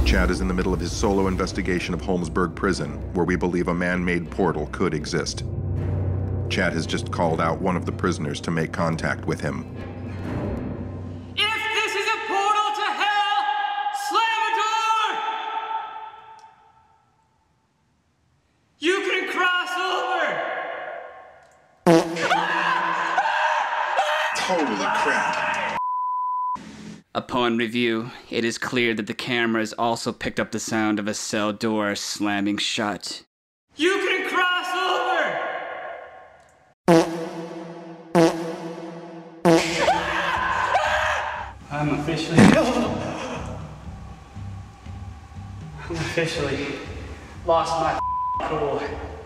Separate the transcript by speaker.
Speaker 1: Chad is in the middle of his solo investigation of Holmesburg Prison, where we believe a man-made portal could exist. Chad has just called out one of the prisoners to make contact with him.
Speaker 2: If this is a portal to hell, slam a door! You can cross over!
Speaker 1: Holy crap.
Speaker 3: Upon review, it is clear that the cameras also picked up the sound of a cell door slamming shut.
Speaker 2: You can cross over! I'm officially lost my cool.